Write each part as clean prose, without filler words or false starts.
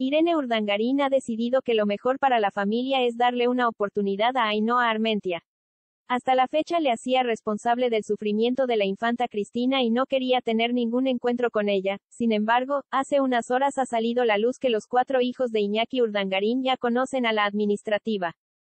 Irene Urdangarín ha decidido que lo mejor para la familia es darle una oportunidad a Ainhoa Armentia. Hasta la fecha le hacía responsable del sufrimiento de la infanta Cristina y no quería tener ningún encuentro con ella. Sin embargo, hace unas horas ha salido a la luz que los 4 hijos de Iñaki Urdangarín ya conocen a la administrativa.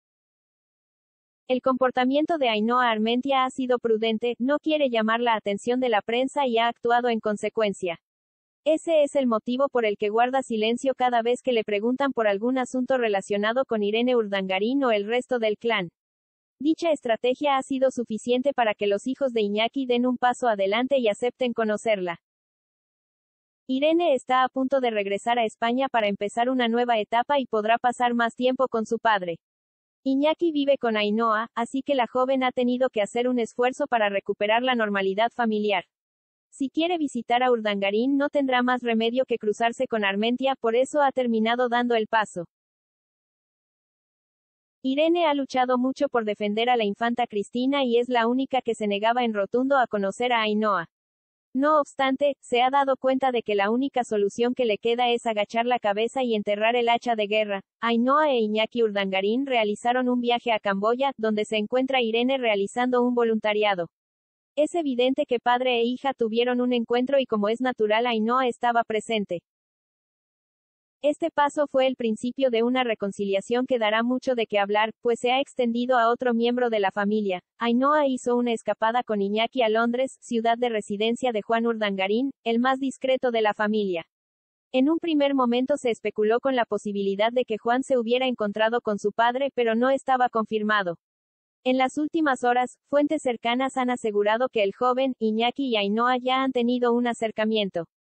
El comportamiento de Ainhoa Armentia ha sido prudente, no quiere llamar la atención de la prensa y ha actuado en consecuencia. Ese es el motivo por el que guarda silencio cada vez que le preguntan por algún asunto relacionado con Irene Urdangarín o el resto del clan. Dicha estrategia ha sido suficiente para que los hijos de Iñaki den un paso adelante y acepten conocerla. Irene está a punto de regresar a España para empezar una nueva etapa y podrá pasar más tiempo con su padre. Iñaki vive con Ainhoa, así que la joven ha tenido que hacer un esfuerzo para recuperar la normalidad familiar. Si quiere visitar a Urdangarín no tendrá más remedio que cruzarse con Armentia, por eso ha terminado dando el paso. Irene ha luchado mucho por defender a la infanta Cristina y es la única que se negaba en rotundo a conocer a Ainhoa. No obstante, se ha dado cuenta de que la única solución que le queda es agachar la cabeza y enterrar el hacha de guerra. Ainhoa e Iñaki Urdangarín realizaron un viaje a Camboya, donde se encuentra Irene realizando un voluntariado. Es evidente que padre e hija tuvieron un encuentro y como es natural Ainhoa estaba presente. Este paso fue el principio de una reconciliación que dará mucho de qué hablar, pues se ha extendido a otro miembro de la familia. Ainhoa hizo una escapada con Iñaki a Londres, ciudad de residencia de Juan Urdangarín, el más discreto de la familia. En un primer momento se especuló con la posibilidad de que Juan se hubiera encontrado con su padre, pero no estaba confirmado. En las últimas horas, fuentes cercanas han asegurado que el joven, Iñaki y Ainhoa ya han tenido un acercamiento.